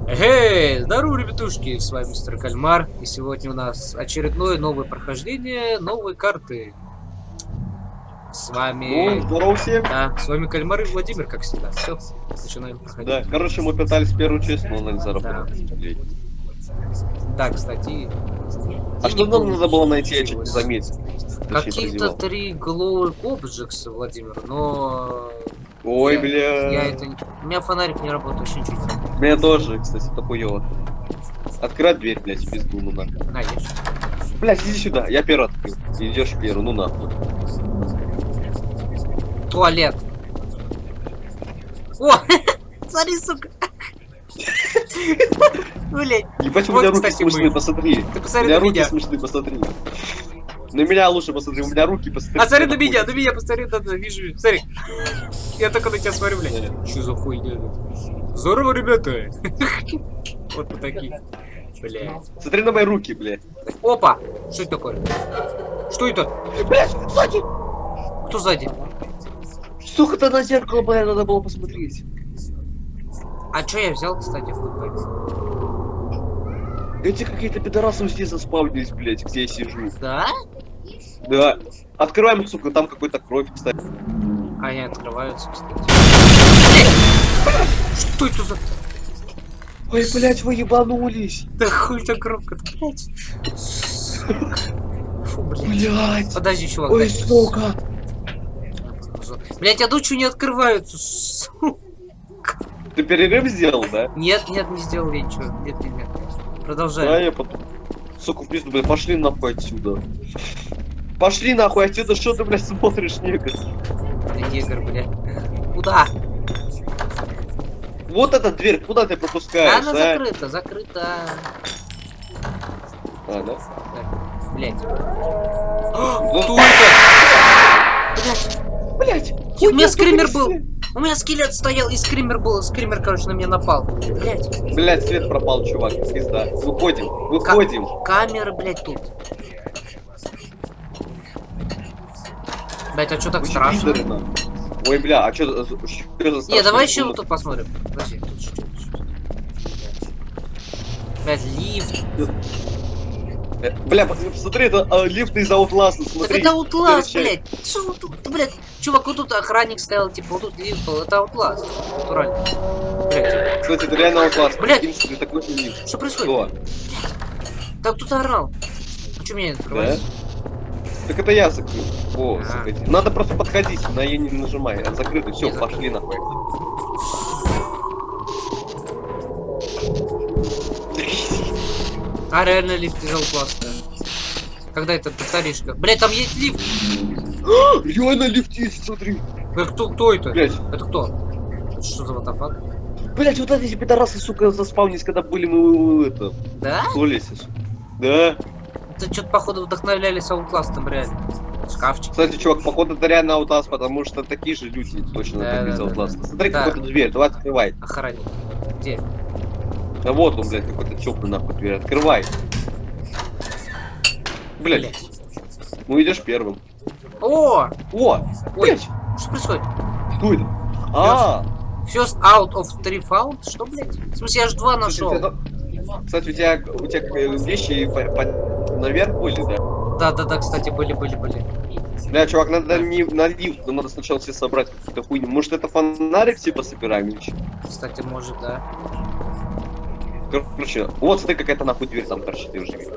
Эй, здорово, ребятушки, с вами Мистер Кальмар, и сегодня у нас очередное новое прохождение новой карты. С вами... здорово всем. Да, с вами Кальмар и Владимир, как всегда. Все, начинаем проходить. Да, короче, мы пытались первую часть, но она не заработала. Да, кстати... А что нам надо было найти, я чуть не заметил. Какие-то 3 glowing objects, Владимир, но... Ой, бля. Я это... У меня фонарик не работает очень чуть. У меня тоже, кстати, это хуёво. Открывай дверь, блядь, в пизду, ну нахуй. На, ешь. Блядь, иди сюда, я первый открыл. Ты идешь первый, ну нахуй. Туалет. О! Смотри, сука. Блять. Ебать, у Вот, меня руки кстати, смешные, мы. посмотри. Ты У посмотри меня на руки меня. смешные, посмотри. На меня лучше посмотри, у меня руки посмотри. А смотри на меня посмотри, да, вижу, смотри. Я только на тебя смотрю, блядь. Что за хуйня? Здорово, ребята. Вот мы такие. Блядь. Смотри на мои руки, блядь. Опа! Что это такое? Что это? Блядь, сзади! Кто сзади? Сука-то на зеркало, блядь, надо было посмотреть. А что я взял, кстати, в КП? Эти какие-то пидорасы здесь заспавнились, блядь, где я сижу. Да? Да. Открываем, сука, там какой-то кровь, кстати. Они открываются, кстати. Что это за... Ой, блядь, вы ебанулись. Да хуй за коробка-то, блядь. Фу, блядь. Блядь. Подожди, чувак. Ой, дай. сука. Блядь, а тут что не открываются? Сука. Ты перерыв сделал, да? Нет, нет, не сделал я ничего. Нет, нет, нет. Да, Продолжаем. я потом. Сука, в пизду, блядь, пошли нахуй отсюда. Пошли нахуй отсюда, что ты, блядь, смотришь, негр? Ты негр, блядь. Куда? Вот эта дверь, куда ты пропускаешь, Она закрыта, закрыта. А, да? Так, блядь. Вот. Кто это? Блядь. Блядь. У меня скример был. У меня скелет стоял, и скример был. Скример, короче, на меня напал. Блядь. Блядь, свет пропал, чувак, пизда. Выходим, выходим. Камера, блядь, тут. Блядь, а что так Вы страшно? пидоры, нахуй. Ой, бля, а что за Не, страшная давай еще комната? вот тут посмотрим. Подожди, тут что? Блядь, лифт. Бля, посмотри, это лифт из Outlast, Так смотри. это Outlast, Короче, блядь. Что вот тут, блядь? Чувак, вот тут охранник стоял, типа, вот тут лифт был. Это Outlast. Натурально. Блядь. Кстати, это реально Outlast. Блядь. Прикинь, что такой же лифт. Что происходит? Что? Так кто-то орал. А что меня не открывается? Так это я закрыл. О, А. закрыть. Надо просто подходить, на я не нажимай. Закрыто, все, Я пошли нахуй. А реально лифт из Outlast. Когда это повторишка? Блядь, там есть лифт. Реально лифт есть, смотри. Кто это? Блять. Это кто? Это что за ватафак? Блять, вот эти пидорасы, сука, заспавнились, когда были мы это. Да? В туалете, сука. Да. Это что-то походу вдохновлялись Outlast'ом реально. Шкафчик. Кстати, чувак, походу это реально Outlast, потому что такие же люди точно Да, так из да, Outlast. Смотри, Да. какой-то дверь, давай открывай. Охранник. Где? Да вот он, блядь, какой-то теплый нахуй дверь. Открывай. Блядь, Блядь. ну идешь первым. О! О! Ой, Блядь! что происходит? Что это? А! First out of 3 found? Что, блядь? В смысле, я ж 2 нашел. Кстати, у тебя вещи наверх были, да? Да, кстати, были. Бля, чувак, надо не на лифт, но надо сначала все собрать какую-то хуйню. Может, это фонарик типа собираем или что? Кстати, может, да. Короче, вот смотри, какая-то нахуй дверь там торчит, я уже вижу.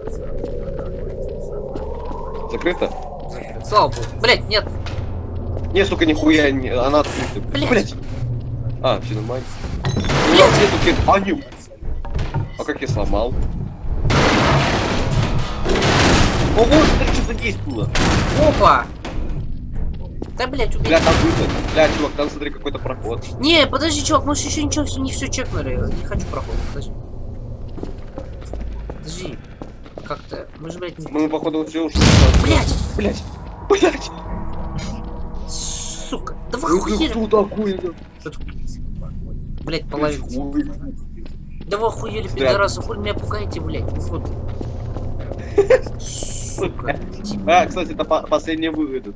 Закрыто? Слава богу. Блядь, нет. Не, сука, нихуя, не, она открыта. Блядь. А, все нормально. Блядь. Нету каких-то... А, не... А как я сломал? О, вот, смотри, что-то есть было. Опа! Да, блядь, убей. Бля, там выход. Бля, чувак, там смотри, какой-то проход. Не, подожди, чувак, мы же еще ничего, не все чекнули. Я не хочу проходить, подожди. Подожди. Как-то. Мы же, блядь, не... Мы, походу, все ушли. Блядь! Блядь! Блядь! Сука! Да вы Ну охуели! кто такой, да? Блядь, половину. Ой. Да вы охуели, Зря. пидорасы, хуй меня пугаете, блядь. Вот. Сука. А, кстати, это последний выход.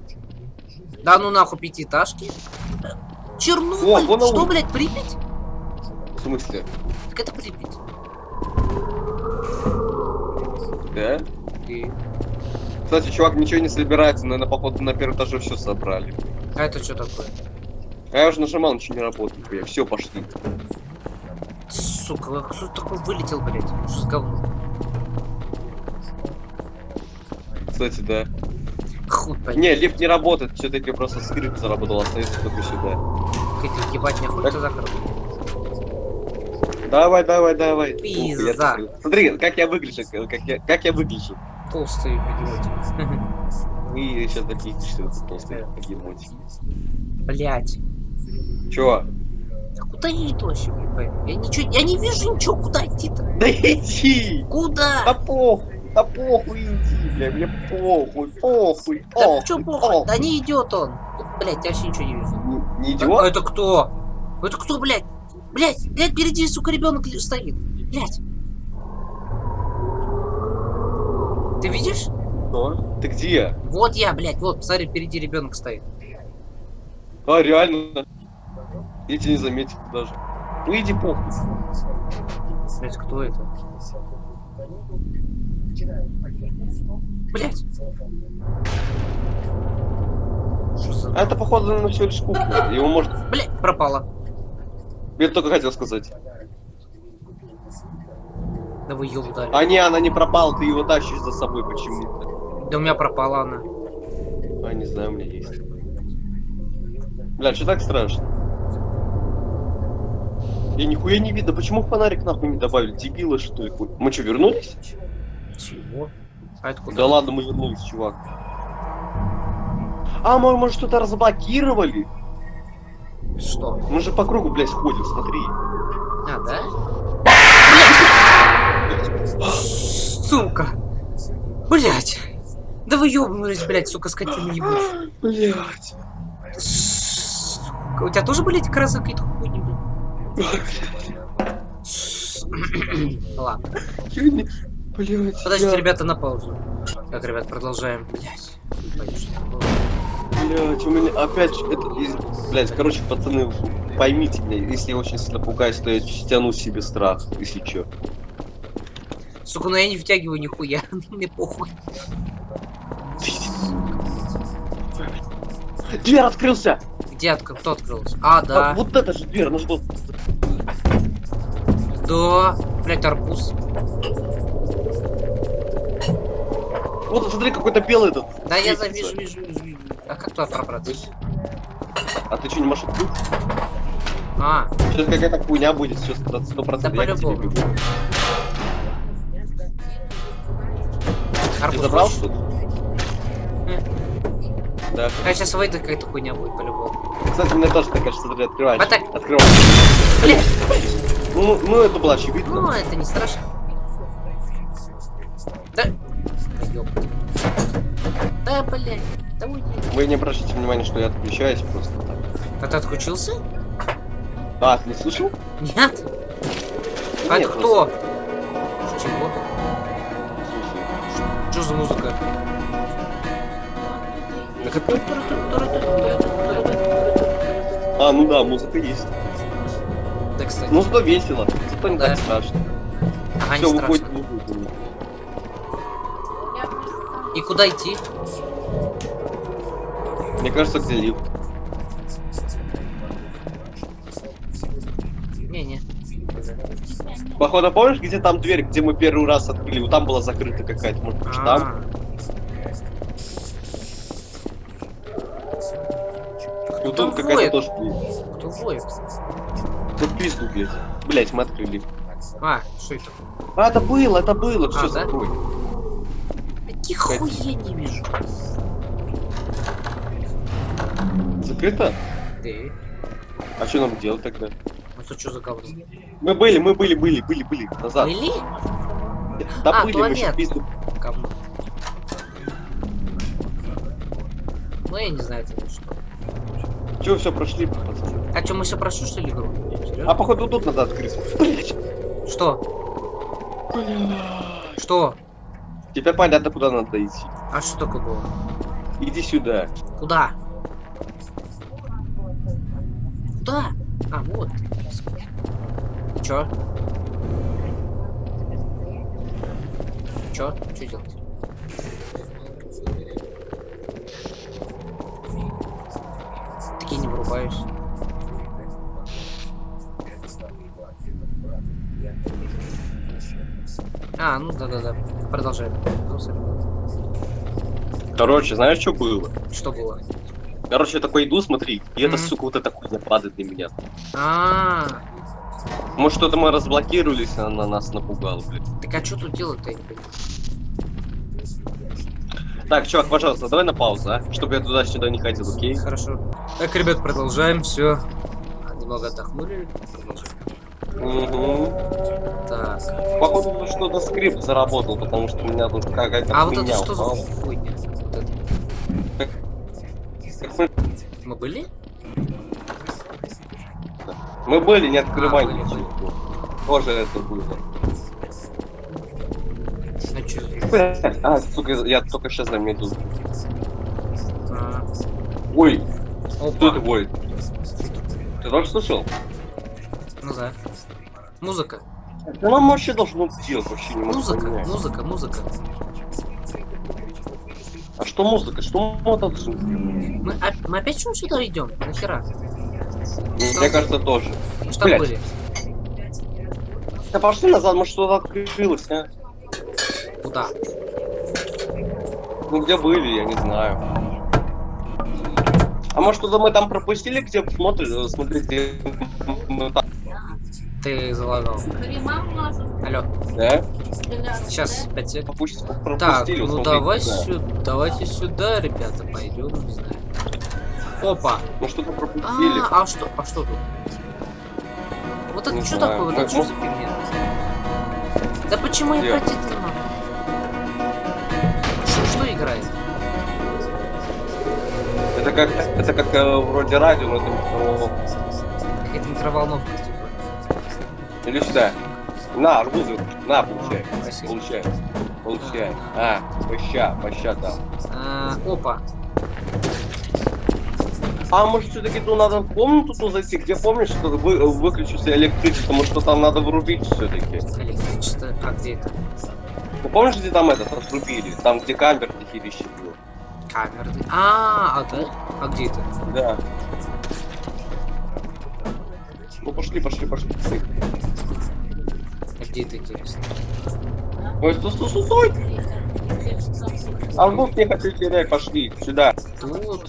Да ну нахуй, пятиэтажки. Чернобыль! О, вон Что, он. блядь, Припять? смысле? Так это Припять. Да? И... Кстати, чувак ничего не собирается, наверное, походу на первом этаже все собрали. А это что такое? А я уже нажимал, ничего не работает. Я все, пошли. Сука, кто такой вылетел, блядь? Что с говном? Кстати, да. Хуй пойми. Не, лифт не работает, все-таки просто скрипт заработал, остается только сюда. Какой-то ебать, не хуй ты закрыл. Давай, давай, давай. Пизда. Ух, я тут- Смотри, как я выгляжу, как я выгляжу. Толстый бегемотик. И сейчас допиздишься, этот толстый бегемотик. Блять. Чё? А куда я иду вообще, не пойму? Я не вижу ничего, куда идти-то? Да иди! Куда? Да похуй иди, бля, мне похуй. Да чё похуй? Да не идет он. Блять, я вообще ничего не вижу. Не А идиот? это кто? Это кто, блядь? Блядь, впереди, сука, ребенок стоит. Блядь. Ты видишь? Что? Ты где? Вот я, блядь, вот, посмотри, впереди ребенок стоит. А, реально? Я тебя не заметил даже. Ну иди похуй. Блядь, кто это? Блядь. Что за... А это, походу, наверное, всего лишь кухня. Его может... Блядь, пропала. Я только хотел сказать. Да вы ёбу дали. А не, она не пропала, ты его тащишь за собой почему-то. Да у меня пропала она. А, не знаю, у меня есть. Бля, что так страшно? Я нихуя не видно, почему фонарик нахуй не добавили? Дебилы, что ли? Мы что, вернулись? Чего? А это куда? Да ладно, мы вернулись, чувак. А, мы, может, что-то разблокировали? Что? Мы же по кругу, блядь, ходим, смотри. А, да? Сука! Блять! Да вы ёбнулись, блять, сука, скотина ебучая. Блядь. Сука, у тебя тоже, блять, как раз какие-то хуйни, блядь? Ладно. Блядь. Подождите, ребята, на паузу. Так, ребят, продолжаем. Блять. Блядь, у меня опять это... Блядь, короче, пацаны, поймите меня, если я очень сильно пугаюсь, то я стяну себе страх, если чё. Сука, ну я не втягиваю нихуя. Мне похуй. Дверь открылся! Где открыл? Кто открылся? А, да. А, вот это же дверь, ну что? Да. Блять, арбуз. Вот, смотри, какой-то белый этот. Да, я светится. вижу. А как туда пробраться? А ты что, не можешь открыть? А, Сейчас какая-то хуйня будет, сейчас 100%. Да я к тебе по-любому. бегу. Ты арбуз забрал хочешь? что-то? Да. А сейчас выйдет какая-то хуйня будет по-любому. Кстати, мне тоже так кажется, смотри, открываешь. Вот так. Открываешь. Блять. Ну, это было очевидно. Ну, это не страшно. Да. Да ёпта. Да, блядь. Да уйди. Вы не обращайте внимания, что я отключаюсь просто так. А ты отключился? А, ты не слышал? Нет. А Нет, это кто? просто. Чего? Слушай. Что за музыка? Так это... А, ну да, музыка есть. Да, кстати. Ну, зато весело, зато не Да. так страшно. Ага, Все, не выходит страшно. в угол. И куда идти? Мне кажется, где лифт. Не-не. Походу, помнишь, где там дверь, где мы первый раз открыли? Вот там была закрыта какая-то, может быть, там? А. И вот там тут какая-то воет? тоже дверь. Кто воет? Тут пизду, блядь. Блять, мы открыли. А, что это? А, это было, все, да? закрой. Таких хуй я не вижу. Закрыто? Ты? А что нам делать тогда? Ну что за говно? Мы были, назад. Были? Да А, были, мы еще туалет. пизду. Говно. Ну я не знаю, это что. Че, все прошли, пацаны? А что, мы все прошли, что ли, игру? А Серьезно? походу тут надо открыть. Блять. Что? Что? Теперь понятно, куда надо идти. А что такое было? Иди сюда. Куда? Куда? А, вот. Господи. Чё? Чё? Чё делать? Такие не вырубаюсь. А, ну да-да-да. Продолжаем. Короче, знаешь, что было? Что было? Короче, я такой иду, смотри, и эта, Мгм. сука, вот эта хуйня падает на меня. А, Может, что-то мы разблокировались, она нас напугала, блин. так а что тут делать-то? Я не понимаю. Так, чувак, пожалуйста, давай на паузу, а? Чтобы я туда-сюда не ходил, окей? Хорошо. Так, ребят, продолжаем. Все. Немного отдохнули. Продолжаем. Угу. Так. Походу, тут что-то скрипт заработал, потому что у меня тут какая-то А вот хуйня это что за упала. хуйня? Вот это. Как мы- Мы были? Мы были, не открывай были, ничего. Тоже это было. А чё? А, сука, я только сейчас заметил. А, Ой, кто это опа. воет? Ты тоже слышал? Ну да. Музыка. Да нам вообще должно делать, вообще не могу Музыка. понять. Музыка. А что музыка? Что мы должны сделать? Мы опять что сюда идем? Нахера? Мне кажется, тоже. Что Блядь. были? Да пошли назад, может что-то открылось, а? Куда? Ну где были, я не знаю. А может что-то мы там пропустили, где смотри, где мы там, Ты залагал. Алло. да? Сейчас 5 сек. Пропустили, Так, вот ну смотри, давай да. сюда, давайте сюда, ребята, пойдем, не знаю. Опа. Мы что-то пропустили. А что тут? Вот это Не что знаю. такое? Вот Мы- это что за фигня? Да почему Где? я пройти не могу? Что играет? Это как вроде радио, но это микроволновка. Какая-то микроволновка, типа. Или сюда. На, арбузы. На, получай. Спасибо. Получай. А, поща там. Опа. А может все-таки тут надо в комнату тут зайти, где помнишь, что выключился электричество, может что там надо врубить все-таки. Электричество. А где это? Ну помнишь, где там этот отрубили? Там, где камер дохерища было. Камеры. А да? А где это? Да. Ну пошли. А где это, интересно? Ой, стой! Арбуз не хочу терять, пошли, сюда. Тут.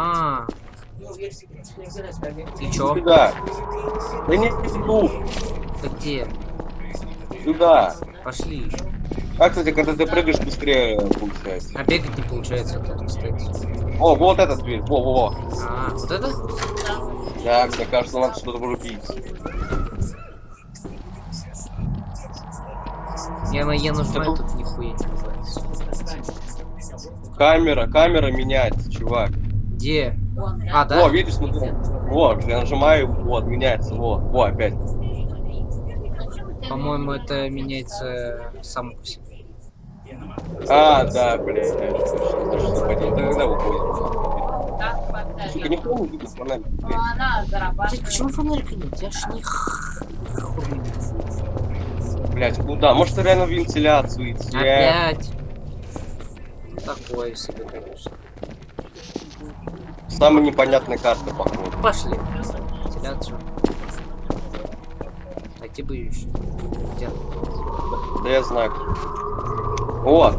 И чё? Сюда. Да не тут, Да где? сюда. Пошли. А, кстати, когда ты прыгаешь, быстрее получается. А бегать не получается тут, кстати. О, вот эта дверь, во. Вот это? Да, мне кажется, надо что-то врубить. Я нажимаю, Что тут? тут нихуя не называется. Камера меняется, чувак. Где? А, да? Во, видишь, смотри. Вот, я нажимаю, вот, меняется, во, опять. По-моему, это меняется само по себе. А, да, блядь. Что когда выходит? Сука, никто не видит фонарик. Блять, почему фонарика нет? Я ж не хуй. Блять, куда? Может, реально вентиляцию идти? Опять. Такое себе, конечно. Самая непонятная карта, походу. Пошли. Вентиляцию. Найти бы еще. Где? Да я знаю. Вот.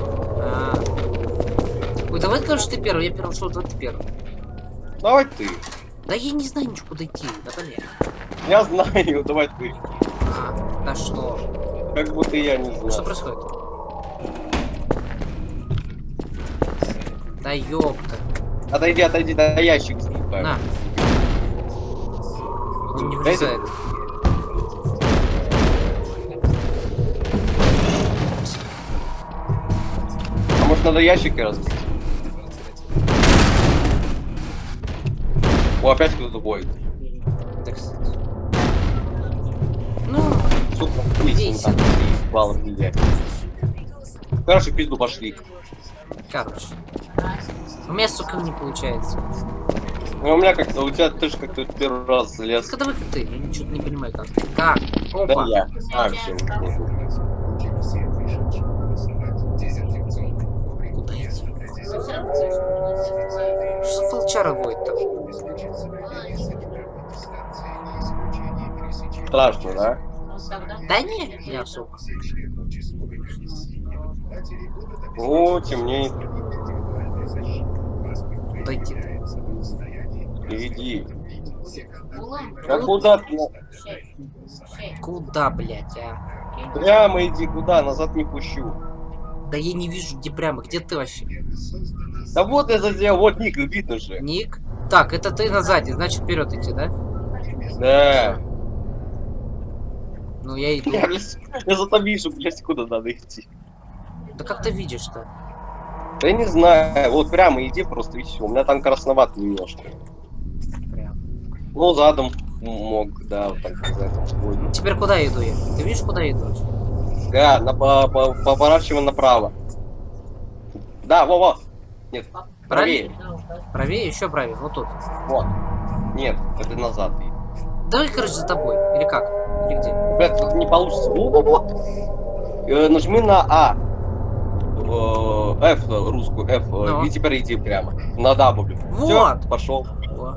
Ой, давай, короче, ты первый. Я первый шел, давай ты первый. Давай ты. Да я не знаю ничего, куда идти. Да блин. Я знаю, давай ты. Да что? Как будто я не Что знаю. происходит? Да ёпта. Отойди, да ящик снимаю. На. Он не влезает. А может надо ящики разбить? О, опять кто-то боит. Да, кстати. Ну, Сука, Весело. там баллов нельзя. Короче, в пизду пошли. короче. У меня, сука, не получается. Ну, у меня как-то, у тебя тоже как-то первый раз залез. Так давай ты, я ничего не понимаю как. Как? Да Опа. я. А, все. Куда идти? Что за волчара воет-то? Страшно, да? Да не особо. О, темнеет. Куда идти? Иди. А куда ты? Куда, блядь, а? Прямо иди, куда? Назад не пущу. Да я не вижу, где прямо. Где ты вообще? Да вот я задел, вот ник, видно же. Ник? Так, это ты на сзади, значит вперед идти, да? Да. Ну я иду. Я зато вижу, блядь, куда надо идти. Да как ты видишь-то? Да я не знаю, вот прямо иди просто и все. У меня там красновато немножко. Прям. Ну, задом мог, да, вот так за этом сходить. Теперь куда иду я? Ты видишь, куда я иду? Да, поворачиваем направо. Да, во-во. Нет, правее. Правее, еще правее, вот тут. Вот. Нет, это назад. Давай, короче, за тобой. Или как? Или где? Блядь, тут не получится. Во-во-во. Нажми на А. F русскую, F. Ну. И теперь иди прямо. На W. Вот. Всё, пошел. О.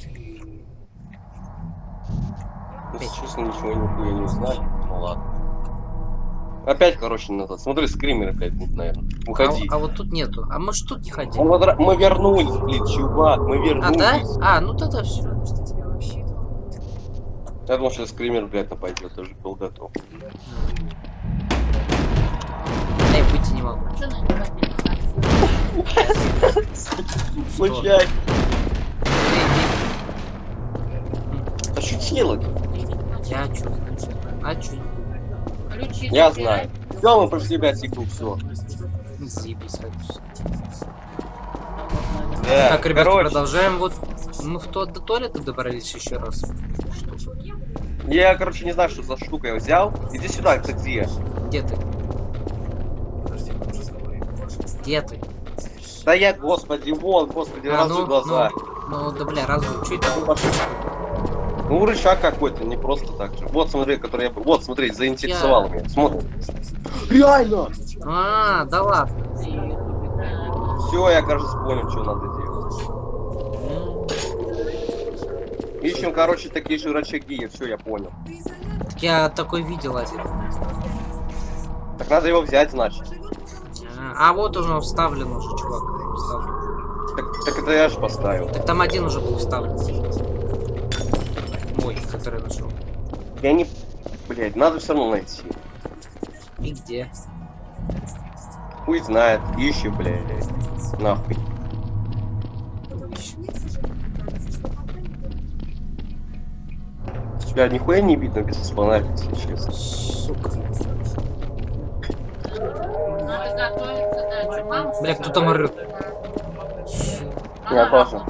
Честно, ничего нихуя не знаю. Ну ладно. Опять, короче, назад. Смотри, скримеры, блядь, будут, наверное. Уходи. А вот тут нету. А мы ж тут не ходили. Мы вернулись, блин, чувак, мы А, вернулись. да? А, ну тогда все. Я думал, что скример, блядь, нападет, даже был готов. Я выйти не могу. Случайно. А что делать? Я чё? А чё? Я знаю. Все, мы прошли 5 секунд, все. Заебись, конечно. Да, Так, ребята, короче, продолжаем. Вот мы до туалета добрались еще раз. я, короче, не знаю, что за штука я взял. Иди сюда, ты где? Где ты? Где ты? Да я, господи, вон, господи, разуй глаза. Ну, да бля, разуй. Чё это? Ну, рычаг какой-то, не просто так же. Вот, смотри, который я... Вот, смотри, заинтересовал меня. Смотри. Реально! А, да ладно. Все, я, кажется, понял, что надо делать. Ищем, короче, такие же рычаги, все, я понял. Так я такой видел один. Так надо его взять, значит. А вот уже вставлен уже, чувак. Вставлен. Так это я же поставил. Так там один уже был вставлен. Мой, который я нашел. Я не... Блядь, надо все равно найти. И где? Хуй знает. Ищи, блядь. Нахуй. Тебя нихуя не видно без фонарика, если честно. Сука. Бля, кто там орёт? Я тоже.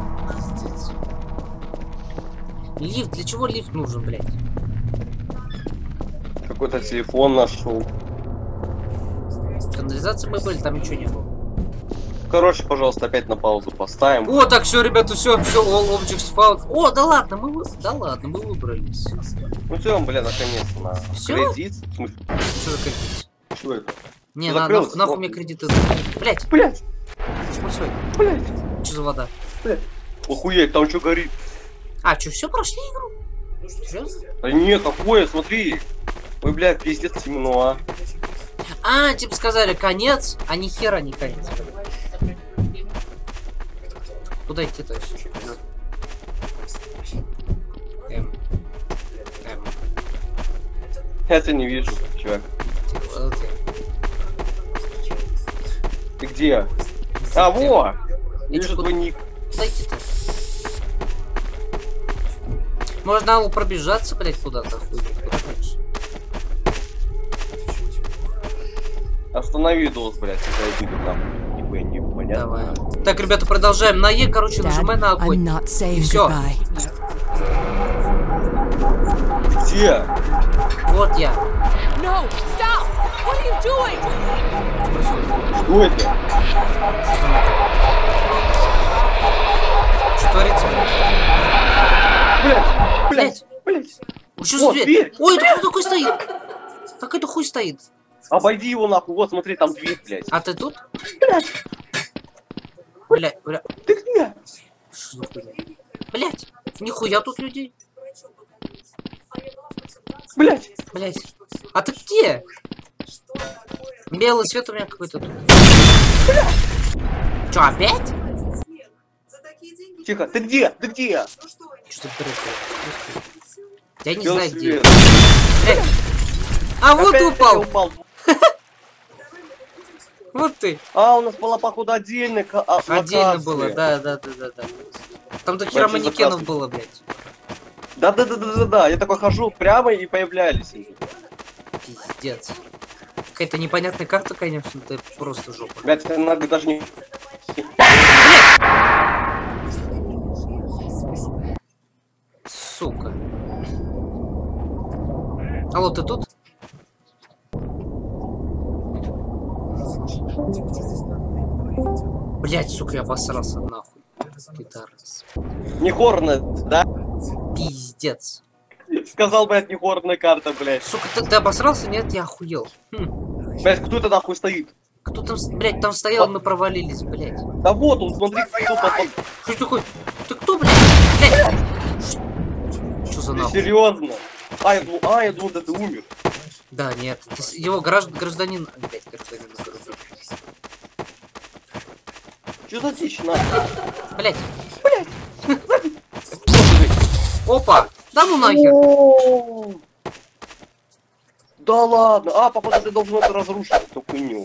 Лифт, для чего лифт нужен, блядь? Какой-то телефон нашел. Канализации мы были, там ничего не было. Короче, пожалуйста, опять на паузу поставим. О, так, все, ребята, все, all objects found. О, да ладно, мы выбрались. Ну все, бля, наконец-то на Всё? кредит. В смысле, Что за кредит? что это? Не, Ты нахуй закрылся? мне кредиты. Блять, Блять, что происходит? блять, Что за вода? блять. Охуеть, там что горит? А, что, все прошли игру? Серьезно? Да нет, какое, смотри. Ой, блядь, пиздец темно, А, типа сказали конец, а ни хера не конец. Куда идти-то вообще? Я тебя не вижу, чувак. Вот я. Ты где? А, во! Вижу куда? твой ник. Куда идти-то? Можно пробежаться, блять, куда-то. Куда хочешь? Останови дос, блядь, когда я буду там. Нихуя не понятно. Давай. Так, ребята, продолжаем. На Е, короче, нажимай на огонь. И все. Где? Вот я. No, stop! What are you doing? Что это? Что творится? Блять! Что за Вот, дверь? дверь. Ой, это кто такой стоит? Как это хуй стоит? Обойди его нахуй, вот смотри, там дверь, блядь. А ты тут? Блядь, Бля. ты где? Что за хуйня? Блять, нихуя тут людей. Блядь. Блять. А ты где? Белый свет у меня какой-то тут. Чё, опять? Тихо, ты где? Ты где? Что ты происходит? Я не Белый знаю где. свет. Блядь. А вот Опять упал. я упал. Вот ты. А, у нас была, походу, отдельная Отдельно локация. было, да. Там до хера Вообще манекенов закрасно. было, блядь. Да. Я такой хожу прямо и появлялись. Пиздец. Какая-то непонятная карта, конечно, это просто жопа. Блядь, это надо даже не... Сука. Алло, ты тут? Блять, сука, я обосрался нахуй. Пидорас. Не хорная, да? Пиздец. Сказал, блядь, не хорная карта, блядь. Сука, ты обосрался? Нет, я охуел. Блядь, кто это нахуй стоит? Кто там, блять, там стоял, мы провалились, блять. Да вот он, смотри, кто там. Что такое? Ты кто, блядь? Блядь! Что за Ты нахуй? серьезно? Я думал, да ты умер. Да, нет. Его гражданин... Блядь, гражданин. Что за дичь, нахуй? Блядь. Опа! Да ну нахер! Да ладно. А, походу, ты должен это разрушить, эту хуйню.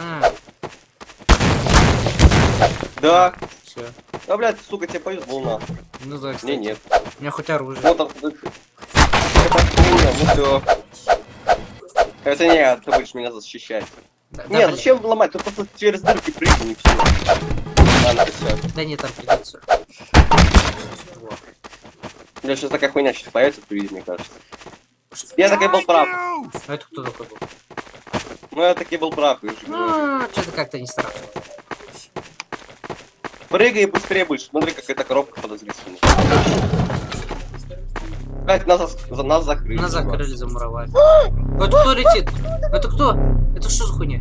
Да. Все. Да, блядь, сука, тебе повезло, нахуй. Ну да, Мне кстати. нет. У меня хоть оружие. Вот он. Это хуйня, ну все. Это не, ты будешь меня защищать. Да, Нет, блядь. зачем ломать? Ты просто через дырки прыгни и все. Ладно, все. Да нет, там придется. Вот. Бля, сейчас такая хуйня сейчас появится впереди, мне кажется. Я таки был прав. А это кто такой был? Ну, я таки был прав, я же говорю. Что-то как-то не старался. Прыгай и быстрее будешь. Смотри, какая-то коробка подозрительная. Блять, нас закрыли. Нас закрыли, замуровали. Это кто летит? Это кто? Это что за хуйня?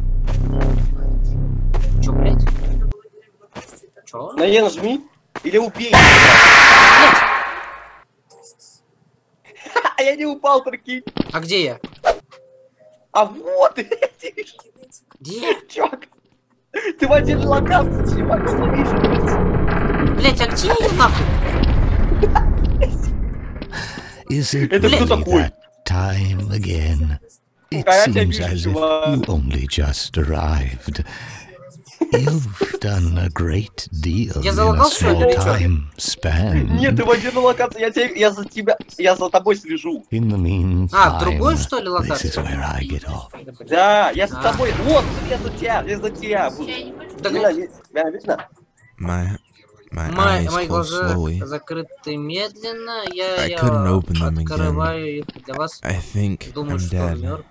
Чё, блядь? Чё? На Е нажми или убей. Блядь! А я не упал, прикинь. А где я? А вот, видишь? Где? Чувак, ты в отдельной локации, чувак, видишь? Блядь, а где я нахуй? Is it Это кто really такой? that time again? It А я тебя seems вижу, as if чувак. you only just arrived. You've done a great deal Я in a залагал, что ли, small или чё? time span. Нет, ты в отдельной локации, я за тобой слежу. In the meantime, А, другой, что ли, this is локация? where I get off. Да, я за тобой. Вот, я за тебя буду. Да, Видно? My eyes Мои closed глаза slowly. закрыты медленно. I Я couldn't open them again. открываю их для вас. I think Думаю, I'm что dead. мертв.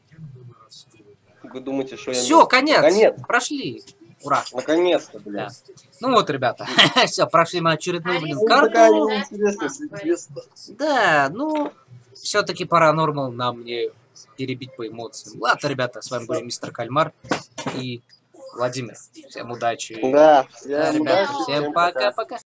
Вы думаете, что я... Все, мертв? конец. Конец. Прошли. Ура. Наконец-то, Да. блядь. Ну вот, ребята. Все, прошли мы очередную, блин, Ну, такая карту. неинтересная, интересно. Да, ну, все-таки Paranormal нам мне перебить по эмоциям. Ладно, ребята, с вами был мистер Кальмар и Владимир. Всем удачи. Да, Да, всем ребята, удачи, всем пока. пока-пока.